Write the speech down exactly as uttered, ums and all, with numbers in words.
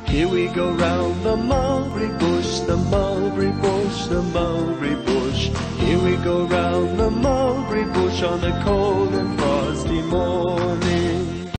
Here we go round the mulberry bush, the mulberry bush, the mulberry bush. Here we go round the mulberry bush on a cold and frosty morning.